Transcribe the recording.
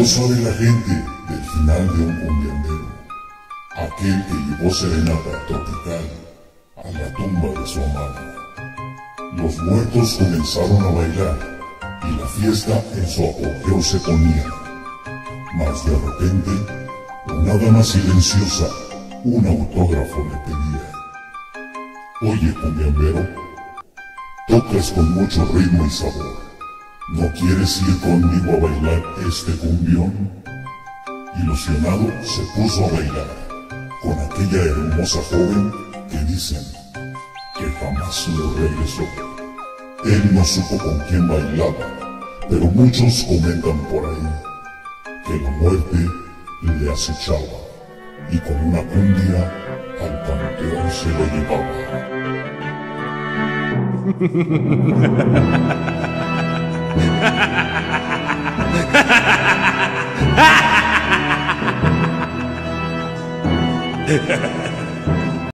sabe la gente del final de un cumbiambero, aquel que llevó serenata tropical a la tumba de su amada. Los muertos comenzaron a bailar y la fiesta en su apogeo se ponía. Mas de repente, una dama silenciosa un autógrafo le pedía. Oye, cumbiambero, tocas con mucho ritmo y sabor. ¿No quieres ir conmigo a bailar este cumbión? Ilusionado se puso a bailar con aquella hermosa joven que dicen que jamás le regresó. Él no supo con quién bailaba, pero muchos comentan por ahí que la muerte le acechaba y con una cumbia al panteón se lo llevaba. Ha ha ha!